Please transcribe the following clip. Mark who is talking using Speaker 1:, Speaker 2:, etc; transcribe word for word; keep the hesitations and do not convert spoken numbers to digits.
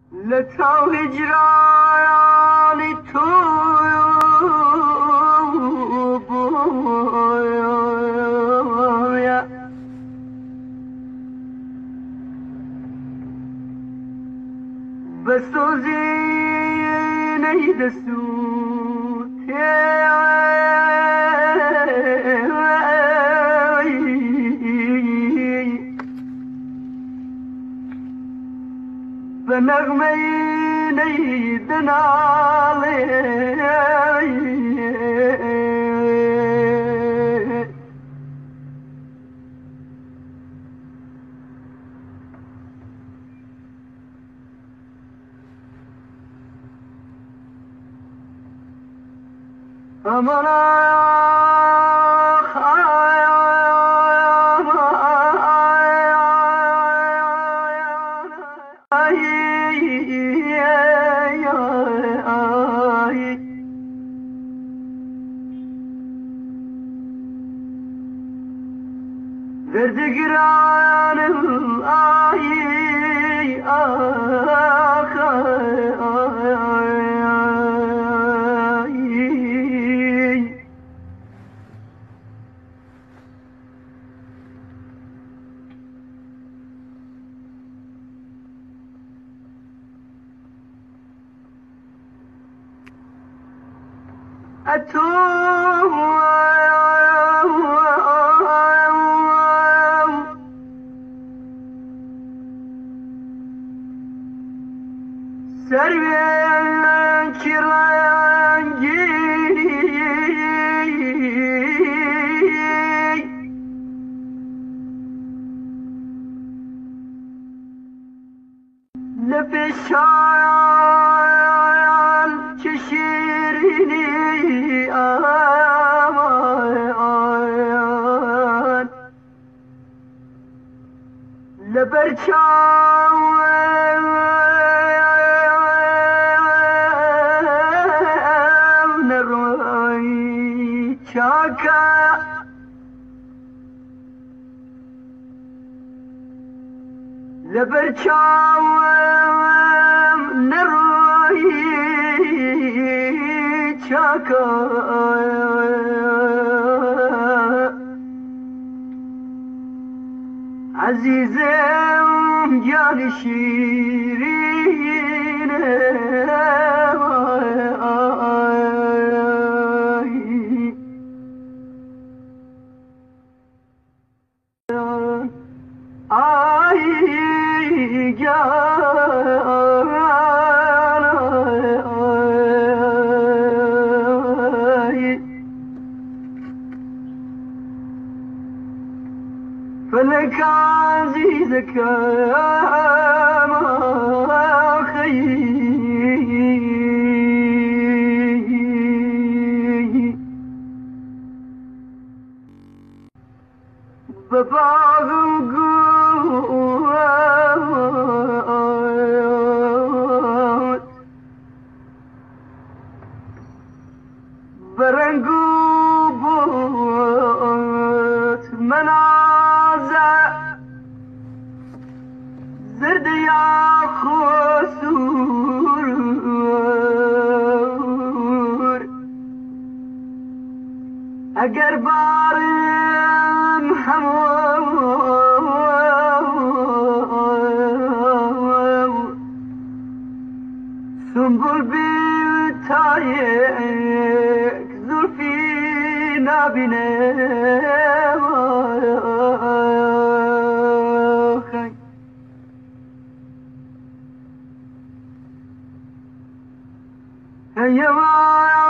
Speaker 1: لتا هجرانی تو بویا بسوزی نیدسو بنغمه نیدن آلی امانا زردگران آی آخ اتو سربين كرانجي لبشان تشيرني آمان لبرشان شاكا لبرشاوم نروي شاكا عزيزم جاني شيرين فلك عزيزك ما خيي بباغ وقوت برنقو بوت منازع زرد يا خسور اگر بارم همو سنبل بتايك زلفي نابنه يا